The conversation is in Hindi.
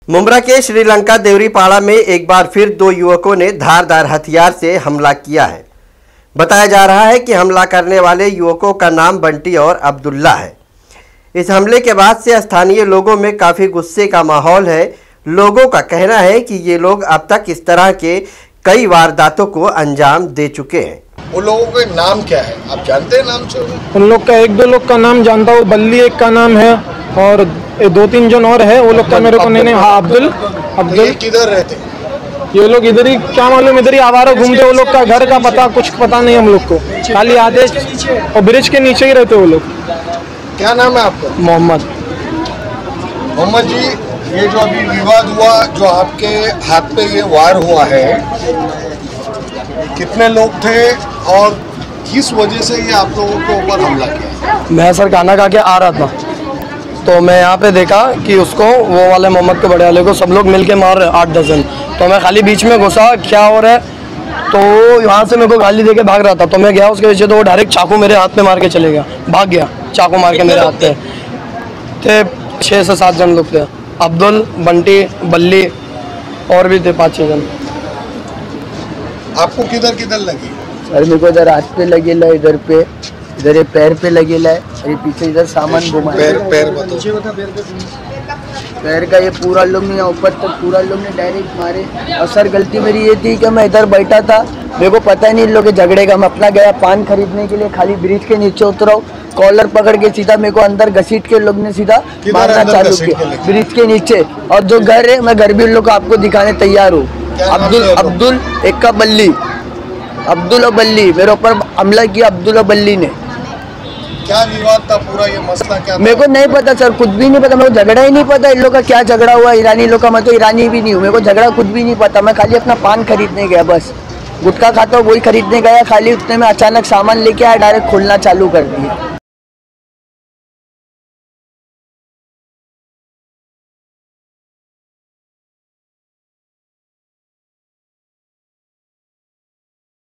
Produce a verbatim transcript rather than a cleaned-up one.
मुंब्रा के श्रीलंका देवरीपाड़ा में एक बार फिर दो युवकों ने धारदार हथियार से हमला किया है। बताया जा रहा है कि हमला करने वाले युवकों का नाम बंटी और अब्दुल्ला है। इस हमले के बाद से स्थानीय लोगों में काफ़ी गुस्से का माहौल है। लोगों का कहना है कि ये लोग अब तक इस तरह के कई वारदातों को अंजाम दे चुके हैं। उन लोगों के नाम क्या है, आप जानते हैं नाम से? उन लोग का एक दो लोग का नाम जानता हूँ, बल्ली एक का नाम है और दो तीन जन और है। वो लोग का मेरे को नहीं नहीं हाँ अब्दुल अब्दुल किधर रहते? ये लोग इधर ही, क्या मालूम, इधर ही आवारा घूमते। वो लोग का घर का पता कुछ पता नहीं हम लोग को, खाली आदेश और ब्रिज के नीचे ही रहते वो लोग। क्या नाम है आपका? मोहम्मद। मोहम्मद जी, ये जो अभी विवाद हुआ, जो आपके हाथ पे ये वार हुआ है, कितने लोग थे और किस वजह से ये आप लोगों के ऊपर हमला किया? मैं सर खाना खा के आ रहा था तो मैं यहाँ पे देखा कि उसको, वो वाले मोहम्मद के बड़े वाले को सब लोग मिलके मार रहे आठ दस जन। तो मैं खाली बीच में घुसा, क्या हो रहा है, तो यहाँ से मेरे को गाली देके भाग रहा था। तो मैं गया उसके पीछे, तो वो डायरेक्ट चाकू मेरे हाथ पे मार के चले गया, भाग गया चाकू मार के मेरे हाथ पे। थे छः से सात जन लोग थे, अब्दुल, बंटी, बल्ली और भी थे पाँच छः जन। आपको किधर किधर लगी? सर मेरे को इधर हाथ पे लगेला, इधर पे, इधर ये पैर पे लगेला है और ये पीछे इधर सामान घुमा है। पैर पैर बताओ। पैर का ये पूरा लोग ने यहाँ ऊपर तक पूरा लोग ने डायरेक्ट मारे। और सर गलती मेरी ये थी कि मैं इधर बैठा था, मेरे को पता ही नहीं इन लोग के झगड़े का। मैं अपना गया पान खरीदने के लिए, खाली ब्रिज के नीचे उतरा हूँ, कॉलर पकड़ के सीधा मेरे को अंदर घसीट के लोग ने सीधा मारना चालू किया ब्रिज के नीचे। और जो घर है, मैं घर भी उन लोग को आपको दिखाने तैयार हूँ। अब्दुल अब्दुल एक का बल्ली, अब्दुल और बल्ली, मेरे ऊपर हमला किया अब्दुल और बल्ली ने। क्या विवाद था पूरा, ये मसला क्या था? मेरे को नहीं पता सर, कुछ भी नहीं पता। मेरे को झगड़ा ही नहीं पता इन लोग का, क्या झगड़ा हुआ ईरानी लोग का। मैं तो ईरानी भी नहीं हूँ, मेरे को झगड़ा कुछ भी नहीं पता। मैं खाली अपना पान खरीदने गया, बस गुटखा खाता हूँ वही खरीदने गया। खाली उतने में अचानक सामान लेके आया, डायरेक्ट खोलना चालू कर दिया।